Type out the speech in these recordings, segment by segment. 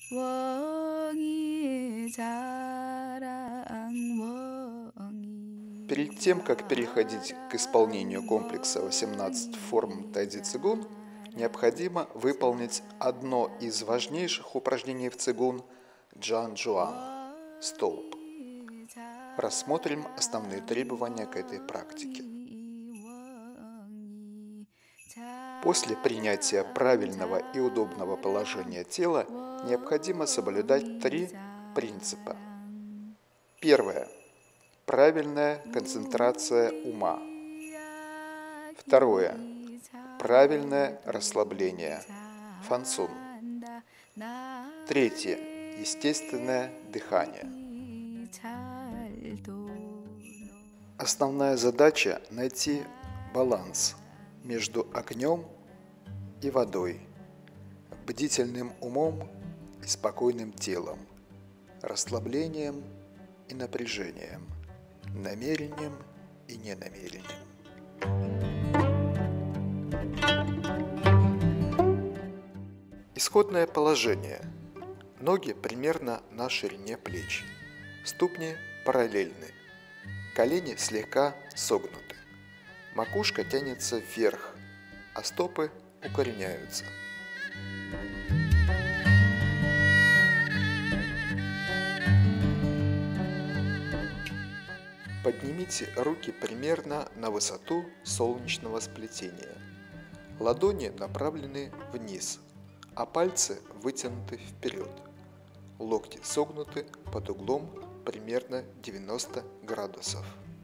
웡이 자랑 웡이. Перед тем, как переходить к исполнению комплекса 18 форм тайцзи цигун, необходимо выполнить одно из важнейших упражнений в цигун – джан-джуан – столб. Рассмотрим основные требования к этой практике. После принятия правильного и удобного положения тела необходимо соблюдать 3 принципа. Первое. Правильная концентрация ума. Второе. Правильное расслабление. Фансун. Третье. Естественное дыхание. Основная задача – найти баланс между огнем и водой, бдительным умом и спокойным телом, расслаблением и напряжением, намерением и ненамерением. Исходное положение. Ноги примерно на ширине плеч. Ступни параллельны. Колени слегка согнуты. Макушка тянется вверх, а стопы укореняются. Поднимите руки примерно на высоту солнечного сплетения. Ладони направлены вниз, а пальцы вытянуты вперед. Локти согнуты под углом примерно 90 градусов.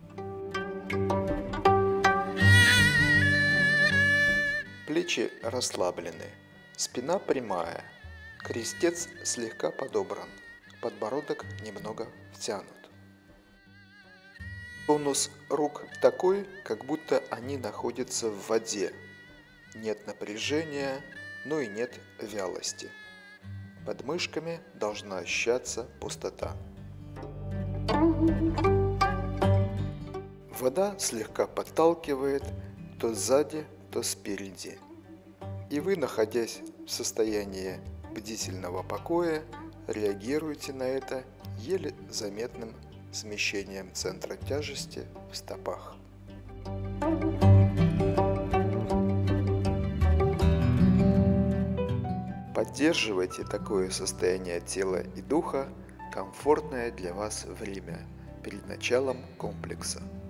Плечи расслаблены, спина прямая, крестец слегка подобран, подбородок немного втянут. Тонус рук такой, как будто они находятся в воде. Нет напряжения, но и нет вялости. Под мышками должна ощущаться пустота. Вода слегка подталкивает то сзади, то спереди. И вы, находясь в состоянии бдительного покоя, реагируете на это еле заметным смещением центра тяжести в стопах. Поддерживайте такое состояние тела и духа комфортное для вас время перед началом комплекса.